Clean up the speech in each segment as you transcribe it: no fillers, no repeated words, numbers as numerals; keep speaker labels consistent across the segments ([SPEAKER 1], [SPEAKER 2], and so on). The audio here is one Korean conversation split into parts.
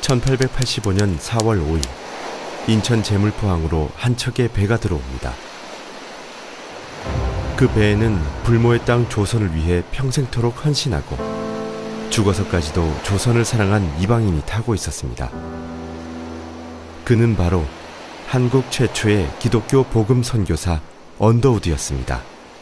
[SPEAKER 1] 1885년 4월 5일 인천 제물포항으로 한 척의 배가 들어옵니다. 그 배에는 불모의 땅 조선을 위해 평생토록 헌신하고 죽어서까지도 조선을 사랑한 이방인이 타고 있었습니다. 그는 바로 한국 최초의 기독교 복음 선교사 언더우드였습니다.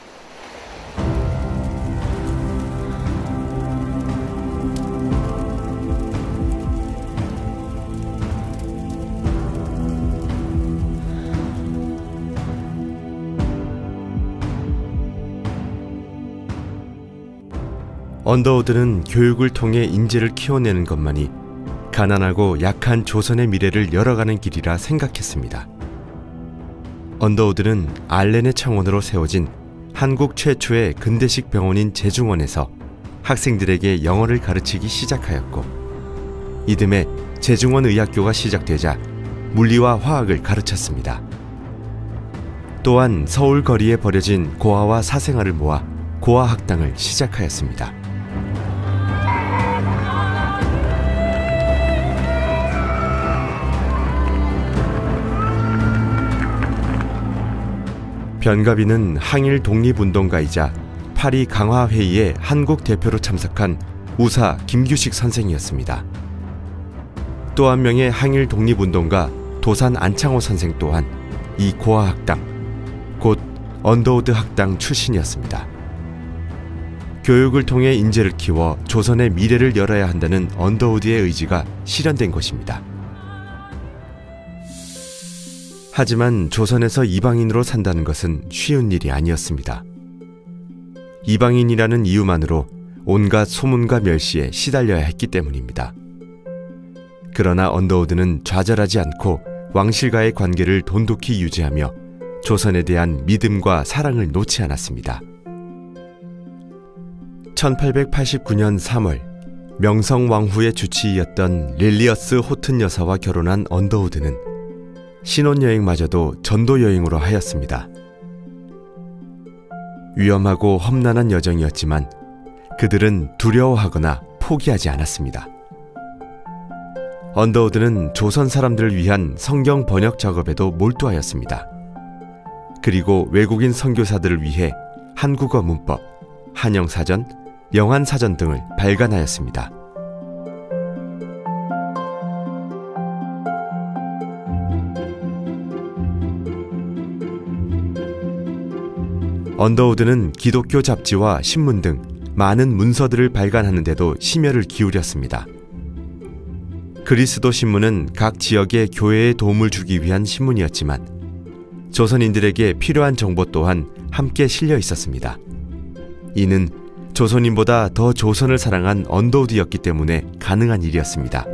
[SPEAKER 1] 언더우드는 교육을 통해 인재를 키워내는 것만이 가난하고 약한 조선의 미래를 열어가는 길이라 생각했습니다. 언더우드는 알렌의 청원으로 세워진 한국 최초의 근대식 병원인 제중원에서 학생들에게 영어를 가르치기 시작하였고, 이듬해 제중원 의학교가 시작되자 물리와 화학을 가르쳤습니다. 또한 서울 거리에 버려진 고아와 사생아를 모아 고아학당을 시작하였습니다. 변가비는 항일 독립운동가이자 파리 강화회의에 한국 대표로 참석한 우사 김규식 선생이었습니다. 또 한 명의 항일 독립운동가 도산 안창호 선생 또한 이 고아학당, 곧 언더우드 학당 출신이었습니다. 교육을 통해 인재를 키워 조선의 미래를 열어야 한다는 언더우드의 의지가 실현된 것입니다. 하지만 조선에서 이방인으로 산다는 것은 쉬운 일이 아니었습니다. 이방인이라는 이유만으로 온갖 소문과 멸시에 시달려야 했기 때문입니다. 그러나 언더우드는 좌절하지 않고 왕실과의 관계를 돈독히 유지하며 조선에 대한 믿음과 사랑을 놓지 않았습니다. 1889년 3월 명성왕후의 주치의였던 릴리어스 호튼 여사와 결혼한 언더우드는 신혼여행마저도 전도여행으로 하였습니다. 위험하고 험난한 여정이었지만 그들은 두려워하거나 포기하지 않았습니다. 언더우드는 조선 사람들을 위한 성경 번역 작업에도 몰두하였습니다. 그리고 외국인 선교사들을 위해 한국어 문법, 한영사전, 영한사전 등을 발간하였습니다. 언더우드는 기독교 잡지와 신문 등 많은 문서들을 발간하는 데도 심혈을 기울였습니다. 그리스도 신문은 각 지역의 교회에 도움을 주기 위한 신문이었지만 조선인들에게 필요한 정보 또한 함께 실려 있었습니다. 이는 조선인보다 더 조선을 사랑한 언더우드였기 때문에 가능한 일이었습니다.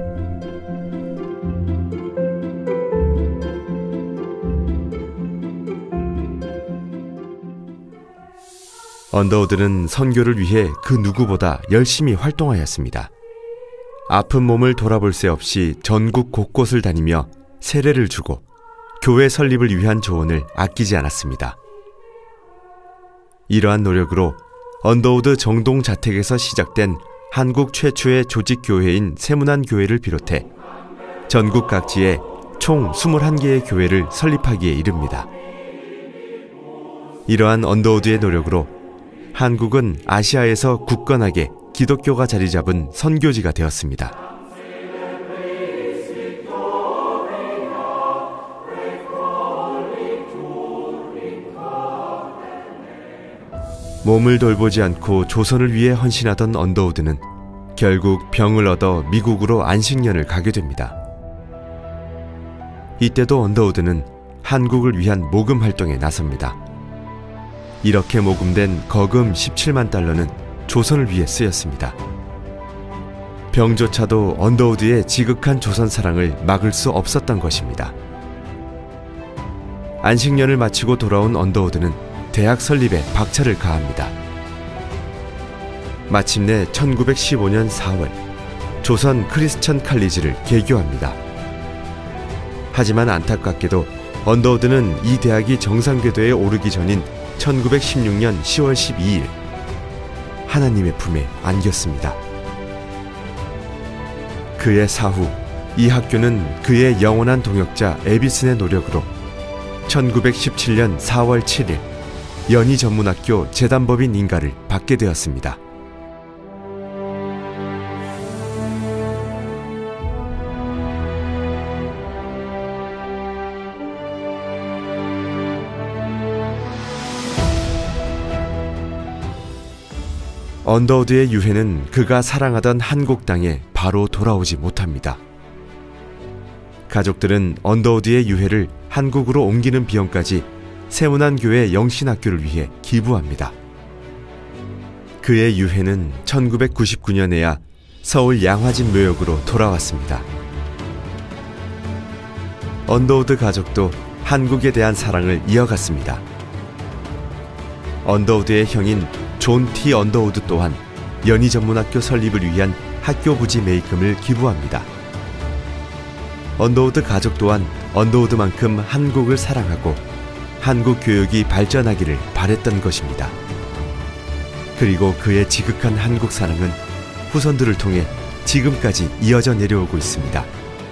[SPEAKER 1] 언더우드는 선교를 위해 그 누구보다 열심히 활동하였습니다. 아픈 몸을 돌아볼 새 없이 전국 곳곳을 다니며 세례를 주고 교회 설립을 위한 조언을 아끼지 않았습니다. 이러한 노력으로 언더우드 정동 자택에서 시작된 한국 최초의 조직교회인 세문안교회를 비롯해 전국 각지에 총 21개의 교회를 설립하기에 이릅니다. 이러한 언더우드의 노력으로 한국은 아시아에서 굳건하게 기독교가 자리 잡은 선교지가 되었습니다. 몸을 돌보지 않고 조선을 위해 헌신하던 언더우드는 결국 병을 얻어 미국으로 안식년을 가게 됩니다. 이때도 언더우드는 한국을 위한 모금 활동에 나섭니다. 이렇게 모금된 거금 17만 달러는 조선을 위해 쓰였습니다. 병조차도 언더우드의 지극한 조선 사랑을 막을 수 없었던 것입니다. 안식년을 마치고 돌아온 언더우드는 대학 설립에 박차를 가합니다. 마침내 1915년 4월 조선 크리스천 칼리지를 개교합니다. 하지만 안타깝게도 언더우드는 이 대학이 정상궤도에 오르기 전인 1916년 10월 12일 하나님의 품에 안겼습니다. 그의 사후 이 학교는 그의 영원한 동역자 에비슨의 노력으로 1917년 4월 7일 연희전문학교 재단법인 인가를 받게 되었습니다. 언더우드의 유해는 그가 사랑하던 한국 땅에 바로 돌아오지 못합니다. 가족들은 언더우드의 유해를 한국으로 옮기는 비용까지 세운안교회 영신학교를 위해 기부합니다. 그의 유해는 1999년에야 서울 양화진 묘역으로 돌아왔습니다. 언더우드 가족도 한국에 대한 사랑을 이어갔습니다. 언더우드의 형인 존 T. 언더우드 또한 연희전문학교 설립을 위한 학교 부지 매입금을 기부합니다. 언더우드 가족 또한 언더우드만큼 한국을 사랑하고 한국 교육이 발전하기를 바랬던 것입니다. 그리고 그의 지극한 한국 사랑은 후손들을 통해 지금까지 이어져 내려오고 있습니다.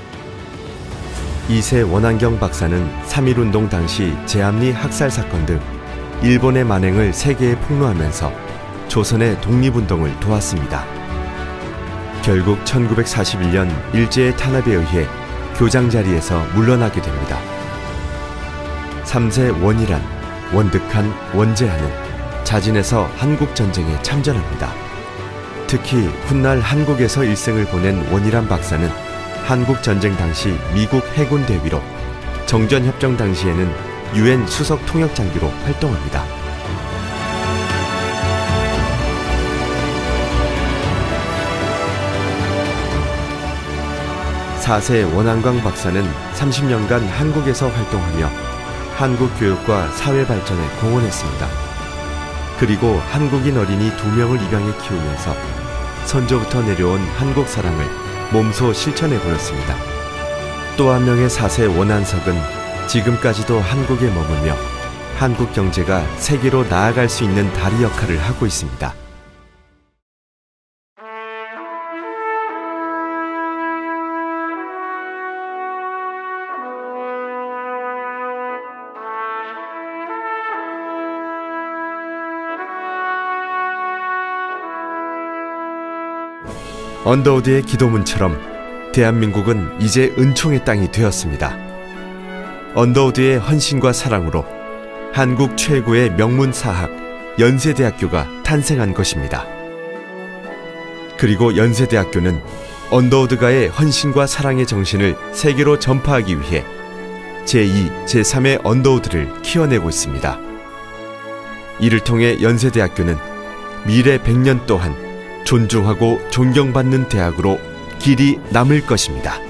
[SPEAKER 1] 이세 원한경 박사는 3.1운동 당시 제암리 학살 사건 등 일본의 만행을 세계에 폭로하면서 조선의 독립운동을 도왔습니다. 결국 1941년 일제의 탄압에 의해 교장 자리에서 물러나게 됩니다. 3세 원이란, 원득한, 원재하는 자진해서 한국전쟁에 참전합니다. 특히 훗날 한국에서 일생을 보낸 원이란 박사는 한국전쟁 당시 미국 해군 대위로, 정전협정 당시에는 UN 수석 통역장교로 활동합니다. 4세 원한광 박사는 30년간 한국에서 활동하며 한국 교육과 사회 발전에 공헌했습니다. 그리고 한국인 어린이 2명을 입양해 키우면서 선조부터 내려온 한국 사랑을 몸소 실천해 보였습니다. 또 한 명의 4세 원한석은 지금까지도 한국에 머물며 한국 경제가 세계로 나아갈 수 있는 다리 역할을 하고 있습니다. 언더우드의 기도문처럼 대한민국은 이제 은총의 땅이 되었습니다. 언더우드의 헌신과 사랑으로 한국 최고의 명문 사학 연세대학교가 탄생한 것입니다. 그리고 연세대학교는 언더우드가의 헌신과 사랑의 정신을 세계로 전파하기 위해 제2, 제3의 언더우드를 키워내고 있습니다. 이를 통해 연세대학교는 미래 100년 또한 존중하고 존경받는 대학으로 길이 남을 것입니다.